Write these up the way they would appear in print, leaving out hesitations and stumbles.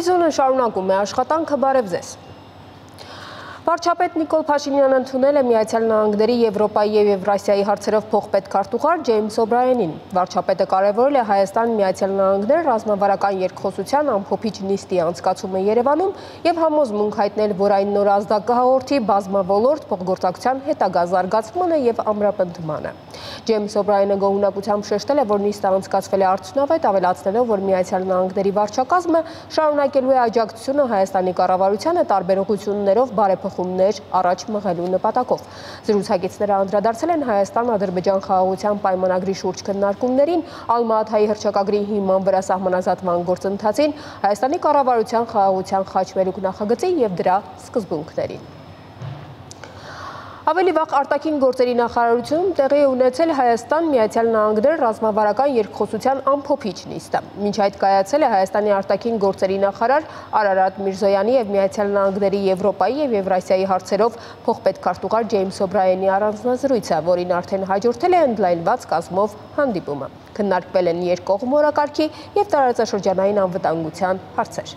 Հանրապետությունը շարունակում է աշխատանքը, բարև ձեզ։ Վարչապետ Նիկոլ Փաշինյանը ընդունել է Միացյալ Նահանգների, Եվրոպայի և Եվրասիայի հարցերով փոխպետքարտուղար Ջեյմս Օբրայանին։ Վարչապետը կարևորել է Հայաստան-Միացյալ Նահանգներ ռազմավարական երկխոսության ամփոփիչ նիստի անցկացումը Երևանում և համոզմունք հայտնել, որ այն նոր ազդակ կհաղորդի բազմավոլորտ փոխգործակցության հետագա զարգացմանը և ամրապնդմանը։ Ջեյմս Օբրայանը գոհունակությամբ շեշտել է, որ նիստը անցկացվել է արդյունավետ, ավելացնելով, որ Միացյալ Նահանգների վարչակազմը շարունակելու է աջակցությունը Հայաստանի կառավարությանը տարբեր ուղղություններով բարեփոխումներ առաջ մղելու նպատակով։ Զրուցակիցները անդրադարձել են Հայաստան-Ադրբեջան խաղաղության պայմանագրի շուրջ քննարկումներին, Ալմա-Աթայի հռչակագրի հիման վրա սահմանազատման գործընթացին, Հայաստանի կառավարության խաղաղության խաչմերուկ նախագծին և դրա սկզբունքներին։ Ավելի վաղ արտաքին գործերի նախարարությունում տեղի է ունեցել Հայաստան-Միացյալ Նահանգներ ռազմավարական երկխոսության ամփոփիչ նիստը։ Մինչ այդ կայացել է Հայաստանի արտաքին գործերի նախարար Արարատ Միրզոյանի և Միացյալ Նահանգների, Եվրոպայի և Եվրասիայի հարցերով փոխպետքարտուղար Ջեյմս Օբրայանի առանձնազրույցը, որին արդեն հաջորդել է ընդլայնված կազմով հանդիպումը։ Քննարկվել են երկկողմ օրակարգի և տարածաշրջանային անվտանգության հարցեր։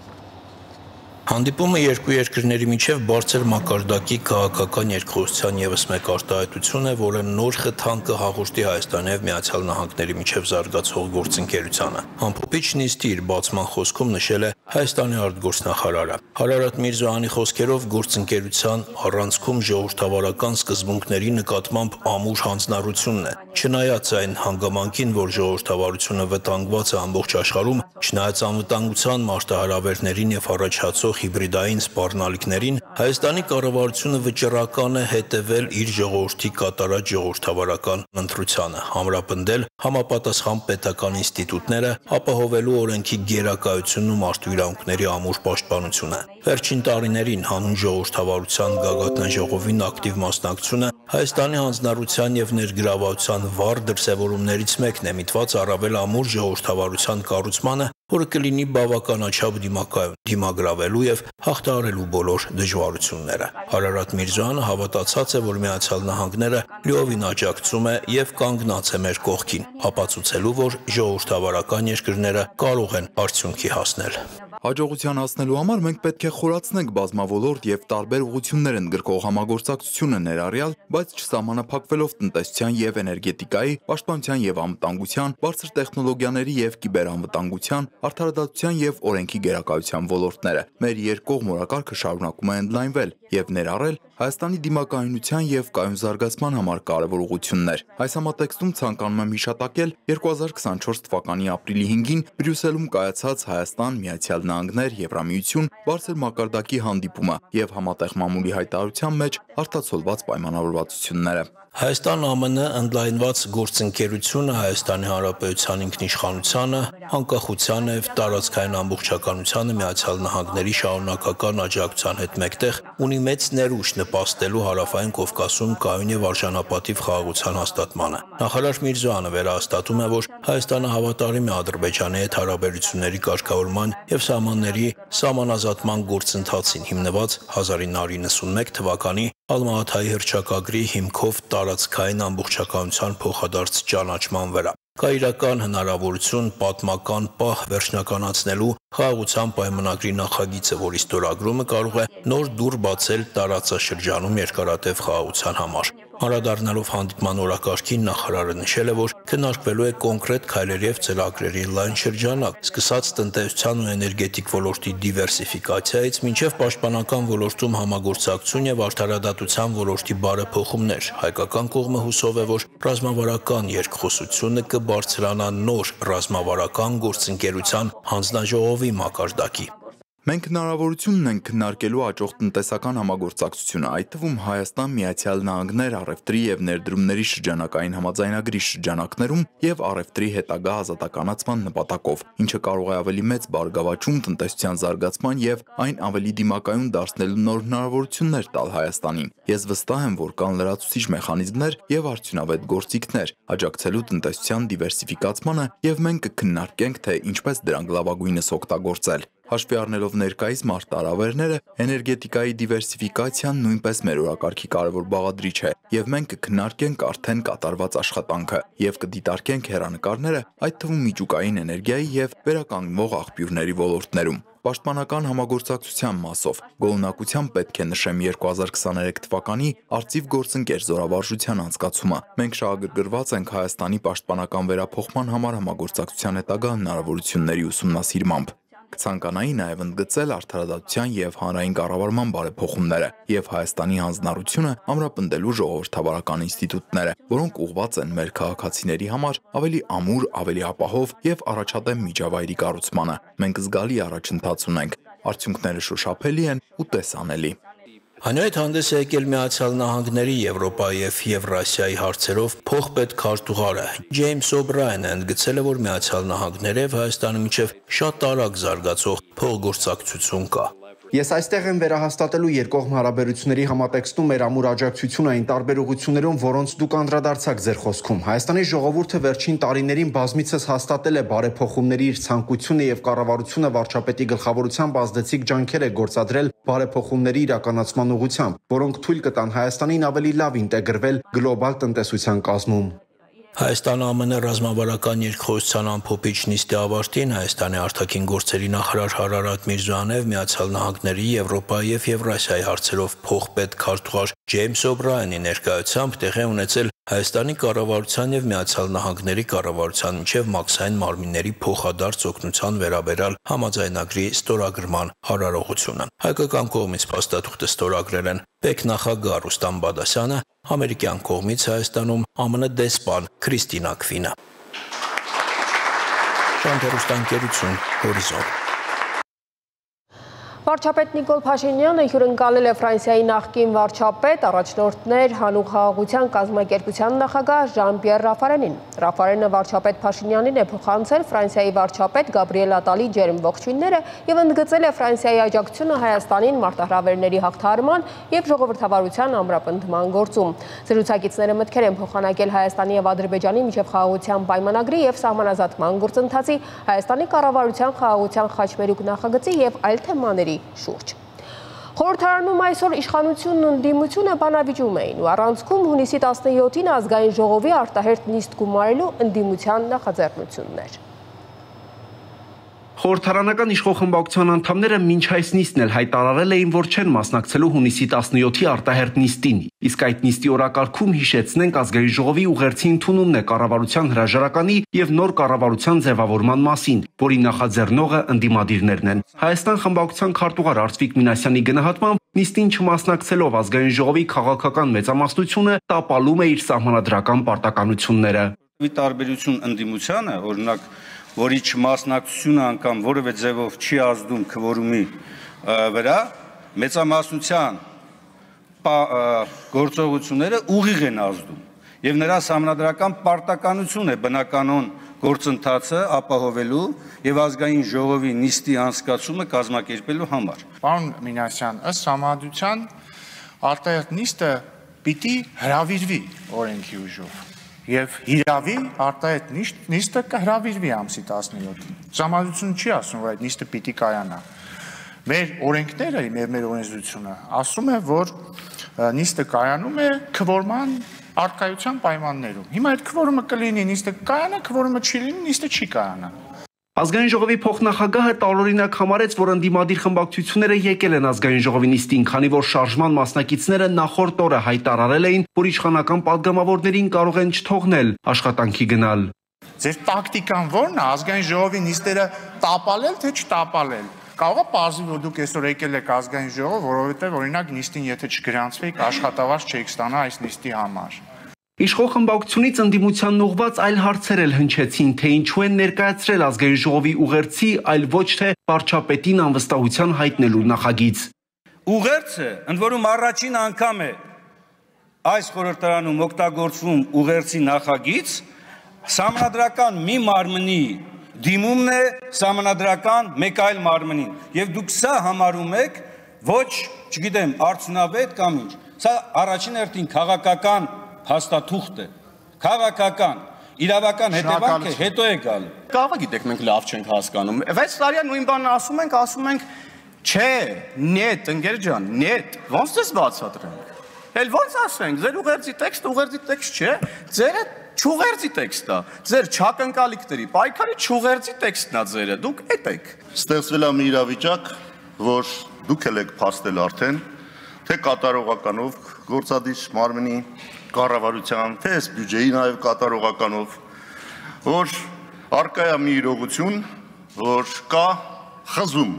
Հանդիպումը երկու երկրների միջև բարձր մակարդակի քաղաքական երկխոսության ևս մեկ արտահայտություն է, որը նոր խթան կհաղորդի Հայաստանի և Միացյալ Նահանգների միջև զարգացող գործընկերությանը։ Ամփոփիչ նիստի իր բացման խոսքում նշել է Հայաստանի արտգործնախարարը։ Արարատ Միրզոյանի խոսքերով գործընկերության առանցքում ժողովրդավարական սկզբունքների նկատմամբ ամուր հանձնառությունն է։ Չնայած այն հանգամանքին, որ ժողովրդավարությունը վտանգված է ամբողջ աշխարհում, չնայած անվտանգության մարտահրավերներին և առաջացող հիբրիդային սպառնալիքներին, Հայաստանի կառավարությունը վճռական է հետևել իր ժողովրդի կատարած ժողովրդավարական ընտրությանը, ամրապնդել համապատասխան պետական ինստիտուտները, ապահովելու օրենքի գերակայությունն ու մարդու իրավունքների ամուր պաշտպանությունը։ Վերջին տարիներին հանուն ժողովրդավարության գագաթնաժողովին ակտիվ մասնակցությունը Հայաստանի հանձնառության և ներգրավվածության վառ դրսևորումներից մեկն է, միտված առավել ամուր ժողովրդավարության կառուցմանը, որը կլինի բավականաչափ դիմագրավելու և հաղթահարելու բոլոր դժվարությունները։ Արարատ Միրզոյանը հավատացած է, որ Միացյալ Նահանգները լիովին աջակցում է և կանգնած է մեր կողքին, ապացուցելու, որ ժողովրդավարական երկրները կարող են արդյունքի հասնել։ Հաջողության հասնելու համար մենք պետք է խորացնենք բազմավոլորտ և տարբեր ուղղություններ ընդգրկող համագործակցությունը ներառյալ, բայց չսահմանափակվելով տնտեսության և էներգետիկայի, պաշտպանության և անվտանգության, բարձր տեխնոլոգիաների և կիբերանվտանգության, արդարադատության և օրենքի գերակայության ոլորտները։ Մեր երկկողմ օրակարգը շարունակում է ընդլայնվել և ներառել Հայաստանի դիմակայունության և կայուն զարգացման համար կարևոր ուղղություններ։ Այս համատեքստում ցանկանում եմ հիշատակել 2024 թվականի ապրիլի 5-ին Բրյուսելում կայացած Հայաստան-Միացյալ Նահանգներ Եվրամիություն բարձր մակարդակի հանդիպումը և համատեղ մամուլի հայտարարության մեջ արտացոլված պայմանավորվածությունները։ Հայաստան-ԱՄՆ ընդլայնված գործընկերությունը Հայաստանի Հանրապետության ինքնիշխանությանը, անկախությանը և տարածքային ամբողջականությանը Միացյալ Նահանգների շարունակական աջակցության հետ մեկտեղ ունի մեծ ներուժ նպաստելու Հարավային Կովկասում կայուն և արժանապատիվ խաղաղության հաստատմանը։ Նախարար Միրզոյանը վերահաստատում է, որ Հայաստանը հավատարիմ է Ադրբեջանի հետ հարաբերությունների կարգավորման և սահմանների սահմանազատման գործընթացին, հիմնված 1991 թվականի Ալմա-Աթայի հռչակագրի հիմքով տարածքային ամբողջականության փոխադարձ ճանաչման վրա։ Կա իրական հնարավորություն պատմական պահ վերջնականացնելու խաղաղության պայմանագրի նախագիծը, որի ստորագրումը կարող է նոր դուռ բացել տարածաշրջանում երկարատև խաղաղության համար։ Անդրադառնալով հանդիպման օրակարգին, նախարարը նշել է, որ քննարկվելու է կոնկրետ քայլերի և ծրագրերի լայն շրջանակ, սկսած տնտեսության ու էներգետիկ ոլորտի դիվերսիֆիկացիայից մինչև պաշտպանական ոլորտում համագործակցություն և արդարադատության ոլորտի բարեփոխումներ։ Հայկական կողմը հուսով է, որ ռազմավարական երկխոսությունը կբարձրանա նոր ռազմավարական գործընկերության հանձնաժողովի մակարդակի։ Մենք հնարավորություն ունենք քննարկելու աճող տնտեսական համագործակցությունը, այդ թվում Հայաստան-Միացյալ Նահանգներ առևտրի և ներդրումների շրջանակային համաձայնագրի շրջանակներում և առևտրի հետագա ազատականացման նպատակով, ինչը կարող է ավելի մեծ բարգավաճում տնտեսության զարգացման և այն ավելի դիմակայուն դարձնելու նոր հնարավորություններ տալ Հայաստանին։ Ես վստահ եմ, որ կան լրացուցիչ մեխանիզմներ և արդյունավետ գործիքներ աջակցելու տնտեսության դիվերսիֆիկացմանը, և մենք կքննարկենք, թե ինչպես դրանք լավագույնս օգտագործել։ Հաշվի առնելով ներկայիս մարդ տարավերները, էներգետիկայի դիվերսիֆիկացիան նույնպես մեր օրակարգի կարևոր բաղադրիչ է, եւ մենք կքննարկենք արդեն կատարված աշխատանքը եւ կդիտարկենք հեռանկարները, այդ թվում միջուկային էներգիայի եւ վերականգնվող աղբյուրների ոլորտներում։ Պաշտպանական համագործակցության մասով գոհունակությամբ պետք է նշեմ 2023 թվականի արծիվ գործընկեր զորավարժության անցկացումը։ Մենք շահագրգռված ենք Հայաստանի պաշտպանական վերափոխման համար համագործակցության հետագա հնարավորությունների ուսումնասիրմամբ։ Կցանկանայի նաև ընդգծել արդարադատության եւ հանրային կառավարման բարեփոխումները եւ Հայաստանի հանձնառությունը ամրապնդելու ժողովրդավարական ինստիտուտները, որոնք ուղղված են մեր քաղաքացիների համար ավելի ամուր, ավելի ապահով եւ առաջադեմ միջավայրի կառուցմանը։ Մենք զգալի առաջընթաց ունենք, արդյունքները շոշափելի են ու տեսանելի։ Այնուհետ հանդես է եկել Միացյալ Նահանգների, Եվրոպայի եւ Եվրասիայի հարցերով փոխպետ քարտուղարը Ջեյմս Օբրայենը ընդգծել է, որ Միացյալ Նահանգների եւ Հայաստանի միջև շատ արագ զարգացող փոխգործակցություն կա։ Ես այստեղ եմ վերահաստատելու երկկողմ հարաբերությունների համատեքստում մեր ամուր աջակցությունը այն տարբեր ուղղություններում, որոնց դուք անդրադարձաք ձեր խոսքում։ Հայաստանի ժողովուրդը վերջին տարիներին բազմիցս հաստատել է բարեփոխումների իր ցանկությունը եւ կառավարությունը վարչապետի գլխավորությամբ ազդեցիկ ջանքեր է գործադրել բարեփոխումների իրականացման ուղղությամբ, որոնք թույլ կտան Հայաստանին ավելի լավ ինտեգրվել գլոբալ տնտեսության կազմում։ Հայաստան-ԱՄՆ ռազմավարական երկխոսության ամփոփիչ նիստի ավարտին Հայաստանի արտաքին գործերի նախարար Հարարատ Միրզոյանով Միացյալ Նահանգների, Եվրոպայի եւ Եվրասիայի հարցերով փոխպետ քարտուղար Ջեյմս Օբրայենի ներկայությամբ տեղի ունեցել Հայաստանի կառավարության եւ Միացյալ Նահանգների կառավարության միջև մաքսային մարմինների փոխադարձ օգնության վերաբերյալ համաձայնագրի ստորագրման հարարողությունը։ Հայկական կողմից փաստաթուղթը ստորագրել են պետնախագահ Ռուստամ Բադասյանը, ամերիկյան կողմից Հայաստանում ԱՄՆ դեսպան Քրիստինա Քվինը։ Շանթերուստանկերություն Հորիզոն։ Վարչապետ Նիկոլ Փաշինյանը հյուրընկալել է Ֆրանսիայի նախկին վարչապետ, առաջնորդներ, հանուն խաղաղության կազմակերպության նախագահ Ժան-Պիեր Ռաֆարենին։ Ռաֆարենը վարչապետ Փաշինյանին է փոխանցել Ֆրանսիայի վարչապետ Գաբրիել Ատալի ջերմ ողջույնները եւ ընդգծել է Ֆրանսիայի աջակցությունը Հայաստանին մարտահրավերների հաղթահարման եւ ժողովրդավարության ամրապնդման գործում։ Զրուցակիցները մտքեր են փոխանակել Հայաստանի եւ Ադրբեջանի միջև խաղաղության պայմանագրի եւ սահմանազատման գործընթացի, Հայաստանի կառավարության խաղաղության խաչմերուկ նախագծի եւ այլ թեմաների շուրջ։ Խորհրդարանում այսօր իշխանությունն ու ընդդիմությունը բանավիճում էին ու առանցքում հունիսի 17-ին ազգային ժողովի արտահերթ նիստ գումարելու ընդդիմության նախաձեռնություններ։ Խորհրդարանական իշխող խմբակցության անդամները մինչ այս նիստն էլ հայտարարել էին, որ չեն մասնակցելու հունիսի 17-ի արտահերթ նիստին։ Իսկ այդ նիստի օրակարգում հիշեցնենք ազգային ժողովի ուղերձի ընդունումն է կառավարության հրաժարականի եւ նոր կառավարության ձևավորման մասին, որի նախաձեռնողը ընդդիմադիրներն են։ Հայաստան խմբակցության քարտուղար Արծվիկ Մինասյանի գնահատմամբ նիստին չմասնակցելով ազգային ժողովի քաղաքական մեծամասնությունը տապալում է իր սահմանադրական պարտականությունները։ Մի տարբերություն ընդդիմությանը, օրինակ որի չմասնակցությունը անգամ որևէ ձևով չի ազդում քվորումի վրա, մեծամասնության գործողությունները ուղիղ են ազդում եւ նրա սահմանադրական պարտականություն է բնականon գործընթացը ապահովելու եւ ազգային ժողովի նիստի անցկացումը կազմակերպելու համար։ Պարոն Մինասյան, ըստ համադրության արտահերթ նիստը պիտի հրավիրվի օրենքի ուժով։ Եվ հիրավի արտահերթ նիստը կհրավիրվի ամսի 17-ին։ Ժամադրությունը չի ասում, որ այդ նիստը պիտի կայանա։ Մեր օրենքները եւ մեր օրենսդրությունը ասում է, որ նիստը կայանում է քվորման առկայության պայմաններում։ Հիմա այդ քվորումը կլինի, նիստը կայանա, քվորումը չի լինի, նիստը չի կայանա։ Ազգային ժողովի փոխնախագահը տարօրինակ համարեց, որ ընդդիմադիր խմբակցությունները եկել են ազգային ժողովի նիստին, քանի որ շարժման մասնակիցները նախորդ օրը հայտարարել էին, որ իշխանական падգամավորներին կարող են չթողնել աշխատանքի գնալ։ Ձեր տակտիկան ո՞րն է, ազգային ժողովի նիստերը տապալել թե չտապալել։ Կարող է պարզվի, որ դուք այսօր եկել եք ազգային ժողով, որովհետև օրինակ նիստին եթե չգրանցվեիք, աշխատավարձ չեք ստանա այս նիստի համար։ Իշխող խմբակցությունից ընդդիմությանն ուղված այլ հարցեր էլ հնչեցին, թե ինչու են ներկայացրել ազգային ժողովի ուղերձի, այլ ոչ թե վարչապետին անվստահության հայտնելու նախագիծ։ Ուղերձը, ընդ որում առաջին անգամ է այս խորհրդարանում օգտագործվում ուղերձի նախագիծ, սահմանադրական մի մարմնի դիմումն է սահմանադրական մեկ այլ մարմնին, եւ դուք սա համարում եք ոչ, չգիտեմ, արդյունավետ կամ ինչ։ Սա առաջին հերթին քաղաքական հաստատուղթ է, քաղաքական, իրավական հետևանքը հետո է գալու։ Կարող է գիտեք մենք լավ չենք հասկանում։ 6 տարիա նույն բանն ասում ենք, չէ, նետ, ընկեր ջան, նետ, ոնց դες բացատրենք։ Էլ ոնց ասենք, ձեր ուղերձի տեքստ չէ, ձերը չուղերձի տեքստն է, ձեր չակնկալիքների, պայքարի չուղերձի տեքստն է ձերը, դուք էդ եք։ Ստեղծվել է մի իրավիճակ, որ դուք էլ եք փաստել արդեն, թե կատարողականով գործադիր մարմնի կառավարության, թե այս բյուջեի նաև կատարողականով, որ առկա է մի իրողություն, որ կա խզում,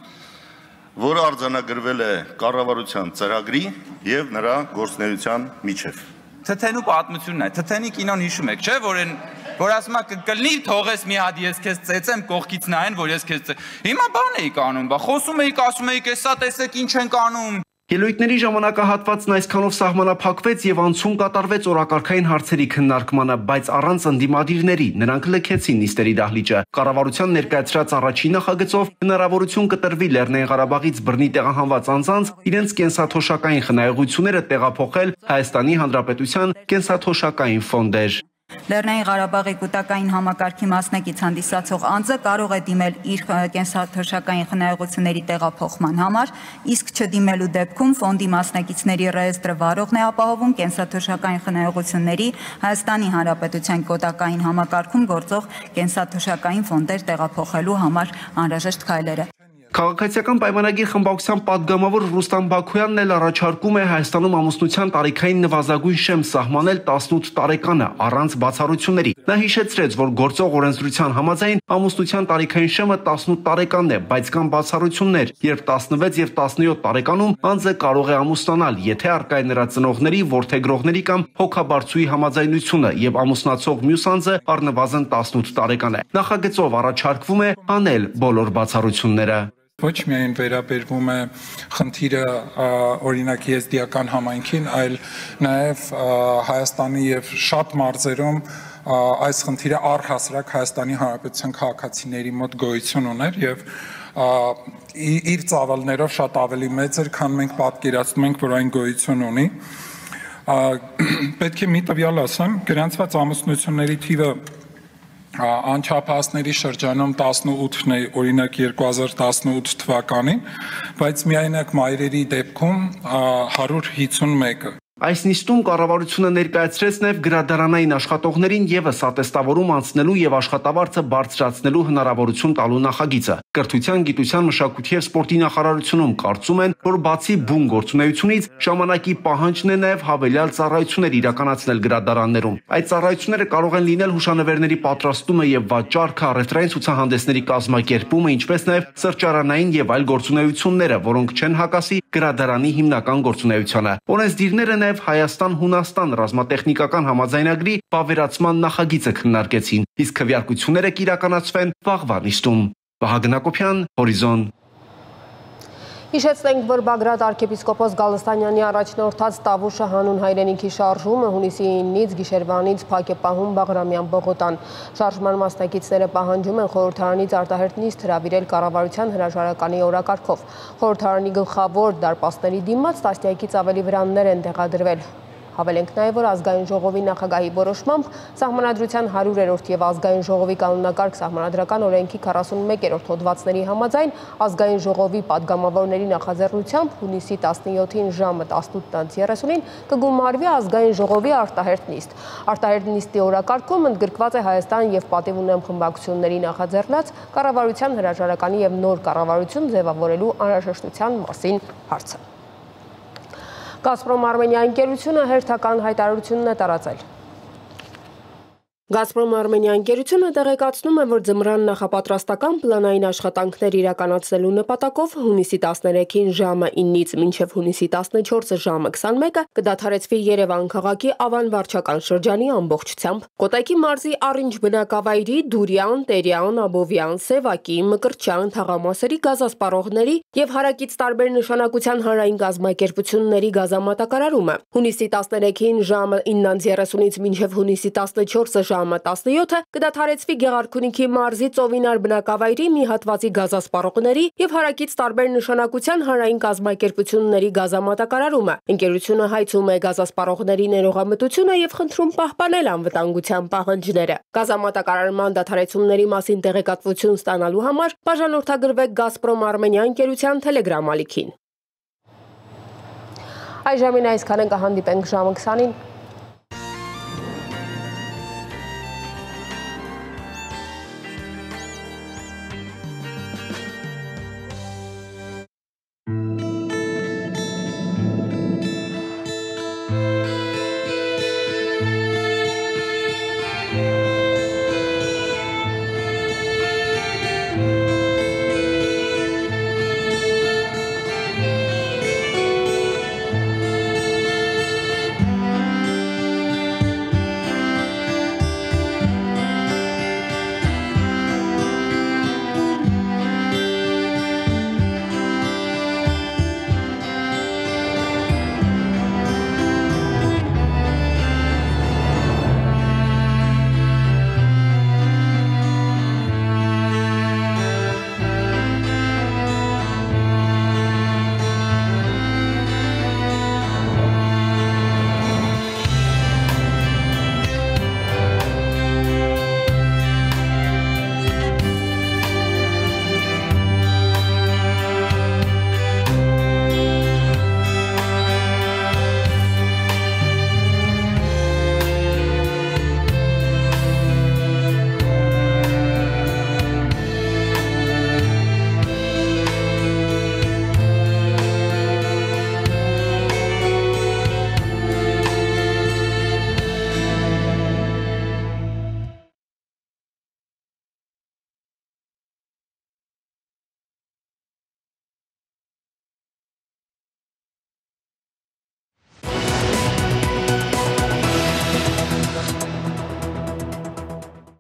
որը արձանագրվել է կառավարության ծրագրի եւ նրա գործունեության միջև։ Թթենու պատմությունն է, թթենի կինոն հիշում եք, չէ, որ ասում է կլնի թողես մի հատ ես քեզ ծեծեմ կողքից նայեն, որ ես քեզ հիմա բան էիք անում, խոսում էիք, ասում էիք, էսա տեսեք ինչ ենք անում։ Ելույթների ժամանակահատվածն այսքանով սահմանափակվեց եւ անցում կատարվեց օրակարգային հարցերի քննարկմանը, բայց առանց ընդդիմադիրների, նրանք լքեցին նիստերի դահլիճը։ Կառավարության ներկայացրած առաջին նախագծով հնարավորություն կտրվի Լեռնային Ղարաբաղից բռնի տեղահանված անձանց իրենց կենսաթոշակային խնայողությունները տեղափոխել Հայաստանի Հանրապետության կենսաթոշակային ֆոնդեր։ Լեռնային Ղարաբաղի կൂട്ടակային համակարգի մասնակից հանդիսացող անձը կարող է դիմել իր կենսաթոշակային խնայողությունների տեղափոխման համար, իսկ չդիմելու դեպքում ֆոնդի մասնակիցների ռեեստրը վարողն է ապահովում կենսաթոշակային խնայողությունների Հայաստանի Հանրապետության կൂട്ടակային համակարգում գործող կենսաթոշակային ֆոնդեր տեղափոխելու համար անհրաժեշտ քայլերը։ Քաղաքացիական պայմանագիր խմբակցության падգամավոր Ռուստամ Բաքոյանն էլ առաջարկում է Հայաստանում ամուսնության տարիքային նվազագույն շեմ սահմանել 18 տարեկանը առանց բացառությունների։ Նա հիշեցրեց, որ գործող օրենսդրության համաձայն ամուսնության տարիքային շեմը 18 տարեկանն է, բայց կան բացառություններ, երբ 16 եւ 17 տարեկանում անձը կարող է ամուսնանալ, եթե առկա է նրա ծնողների, որդեգրողների կամ հոգաբարձուի համաձայնությունը եւ ամուսնացող մյուս անձը առնվազն 18 տարեկան է։ Նախագծով առաջարկվում է անել բոլոր բացառությունները։ Ոչ միայն վերաբերվում է խնդիրը օրինակ եզդիական համայնքին, այլ նաև Հայաստանի եւ շատ մարզերում այս խնդիրը առհասարակ Հայաստանի Հանրապետության քաղաքացիների մոտ գոյություն ուներ եւ իր ծավալներով շատ ավելի մեծ էր, քան մենք պատկերացնում ենք, որ այն գոյություն ունի։ Պետք է մի տվյալ ասեմ, գրանցված ամուսնությունների թիվը անչափահասների շրջանում 18-ն է, օրինակ 2018 թվականին, բայց միայնակ մայրերի դեպքում 151-ը։ Այս նիստում կառավարությունը ներկայացրեց նաև գրադարանային աշխատողներին եւս ատեստավորում անցնելու եւ աշխատավարձը բարձրացնելու հնարավորություն տալու նախագիծը։ Կրթության, գիտության, մշակույթի եւ սպորտի նախարարությունում կարծում են, որ բացի բուն գործունեությունից ժամանակի պահանջն է նաև հավելյալ ծառայություններ իրականացնել գրադարաններում։ Այդ ծառայությունները կարող են լինել հուշանվերների պատրաստումը եւ վաճառքը, առևտրային ցուցահանդեսների կազմակերպումը, ինչպես նաև սրճարանային եւ այլ գործունեությունները, որոնք չեն հակասի գրադարանի հիմնական գործունեությանը։ Օրենսդիրները նաև Հայաստան-Հունաստան ռազմատեխնիկական համաձայնագրի վավերացման նախագիծը քննարկեցին, իսկ քվեարկությունները կիրականացվեն վաղվա նիստում։ Վահագն Հակոբյան, Հորիզոն։ Հիշեցնենք, որ Բագրատ arczepiskopos Գալստանյանի առաջնորդած Տավուշը հանուն հայրենիքի շարժումը հունիսի 9-ից գիշերվանից փակ է պահում Բաղրամյան Բողոտան։ Շարժման մասնակիցները պահանջում են խորհրդարանից արտահերթ նիստ հրավիրել կառավարության հրաժարականի օրակարգով։ Խորհրդարանի գլխավոր դարպասների դիմաց տասնյակից ավելի վրաններ են տեղադրվել։ Հավելենք նաև, որ ազգային ժողովի նախագահի որոշմամբ Սահմանադրության 100-րդ եւ ազգային ժողովի կանոնակարգ սահմանադրական օրենքի 41-րդ հոդվածների համաձայն ազգային ժողովի падգամավորների նախաձեռնությամբ հունիսի 17-ին ժամը 18:30-ին կգումարվի ազգային ժողովի արտահերթ նիստ։ Արտահերթ նիստի օրակարգում ընդգրկված է Հայաստան եւ պատիվ ունեմ խմբակցությունների նախաձեռնած կառավարության հրաժարականի եւ նոր կառավարություն ձևավորելու անհրաժեշտության մասին հարցը։ Գազպրոմ Արմենիա ընկերությունը հերթական հայտարարությունն է տարածել։ Գազպրոմ Արմենիա ընկերությունը տեղեկացնում է, որ ձմռան նախապատրաստական պլանային աշխատանքներ իրականացնելու նպատակով հունիսի 13-ին ժամը 9-ից մինչև հունիսի 14-ը ժամը 21-ը կդադարեցվի Երևան քաղաքի Ավան վարչական շրջանի ամբողջությամբ։ Կոտայքի մարզի առինջ բնակավայրի Դուրյան, Տերյան, Աբովյան, Սևակի, Մկրտչյան, Թաղամասերի գազասպառողների եւ հարակից տարբեր նշանակության հանրային կազմակերպությունների գազամատակարարումը։ Հունիսի 13-ին ժամը 9:30-ից մինչև հունիսի 14-ը ՀԿՄ 17-ը կդադարեցվի Գեղարքունիքի մարզի Ծովինար բնակավայրի մի հատվածի գազասպառողների եւ հարակից տարբեր նշանակության հանրային կազմակերպությունների գազամատակարարումը։ Ընկերությունը հայցում է գազասպառողների ներողամտությունը եւ խնդրում պահպանել անվտանգության պահանջները։ Գազամատակարարման դադարեցումների մասին տեղեկատվություն ստանալու համար բաժանորդագրվեք Գազպրոմ Արմենիա ընկերության Telegram ալիքին։ Այժմ այսքանը կհանդիպենք ժամը 20-ին։